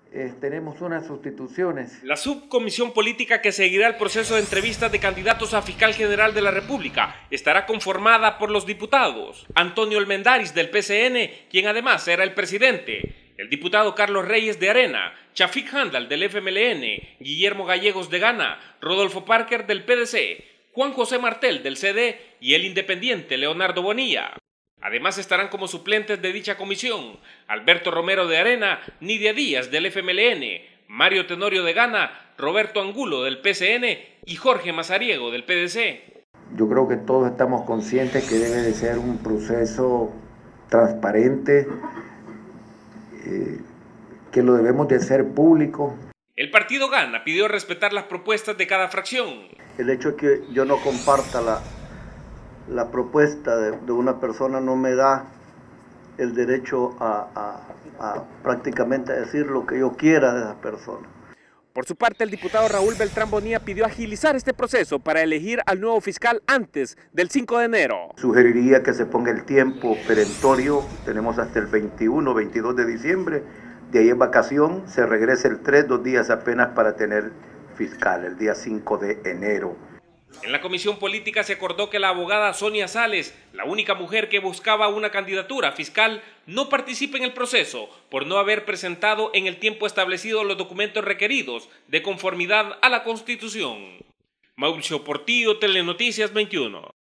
tenemos unas sustituciones. La subcomisión política que seguirá el proceso de entrevistas de candidatos a fiscal general de la República estará conformada por los diputados Antonio Almendaris del PCN, quien además era el presidente, el diputado Carlos Reyes de Arena, Chafik Handal del FMLN, Guillermo Gallegos de Gana, Rodolfo Parker del PDC, Juan José Martel del CD y el independiente Leonardo Bonilla. Además estarán como suplentes de dicha comisión Alberto Romero de Arena, Nidia Díaz del FMLN, Mario Tenorio de Gana, Roberto Angulo del PCN y Jorge Mazariego del PDC. Yo creo que todos estamos conscientes que debe de ser un proceso transparente, que lo debemos de hacer público. El partido Gana pidió respetar las propuestas de cada fracción. El hecho de que yo no comparta la propuesta de una persona no me da el derecho a prácticamente decir lo que yo quiera de esa persona. Por su parte, el diputado Raúl Beltrán Bonilla pidió agilizar este proceso para elegir al nuevo fiscal antes del 5 de enero. Sugeriría que se ponga el tiempo perentorio, tenemos hasta el 21, 22 de diciembre, de ahí en vacación, se regrese el 3, 2 días apenas para tener fiscal, el día 5 de enero. En la comisión política se acordó que la abogada Sonia Sales, la única mujer que buscaba una candidatura fiscal, no participe en el proceso por no haber presentado en el tiempo establecido los documentos requeridos de conformidad a la Constitución. Mauricio Portillo, Telenoticias 21.